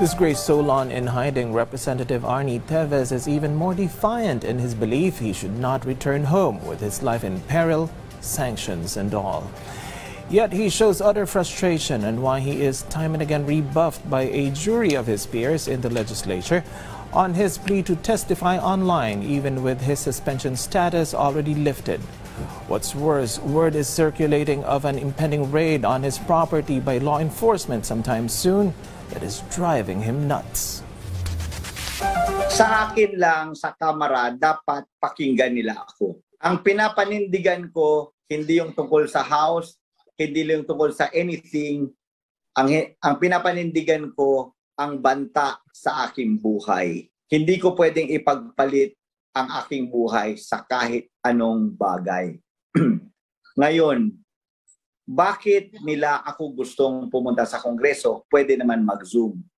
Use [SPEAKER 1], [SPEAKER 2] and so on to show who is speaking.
[SPEAKER 1] Disgraced so long in hiding, Representative Teves is even more defiant in his belief he should not return home with his life in peril, sanctions and all. Yet he shows utter frustration and why he is time and again rebuffed by a jury of his peers in the legislature on his plea to testify online, even with his suspension status already lifted. What's worse, word is circulating of an impending raid on his property by law enforcement sometime soon that is driving him nuts.
[SPEAKER 2] Sa akin lang, sa kamera, dapat pakinggan nila ako. Ang pinapanindigan ko, hindi yung tungkol sa house, hindi yung tungkol sa anything. Ang pinapanindigan ko, ang banta sa aking buhay. Hindi ko pwedeng ipagpalit ang aking buhay sa kahit anong bagay. Ngayon, bakit nila ako gustong pumunta sa Kongreso? Pwede naman mag-Zoom.